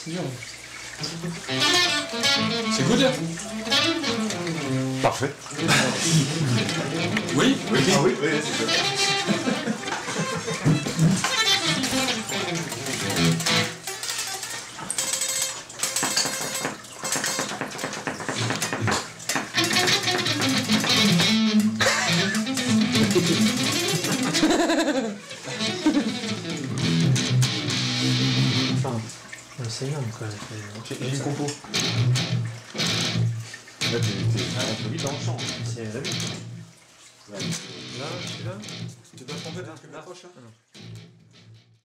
C'est dur. C'est good? Parfait. Oui? Oui, ah oui, oui, c'est ça. Enfin, c'est énorme quoi. J'ai une compo. Là, t'es un peu vite dans le champ. C'est la vie. Là, tu dois te tromper d'un truc d'approche là.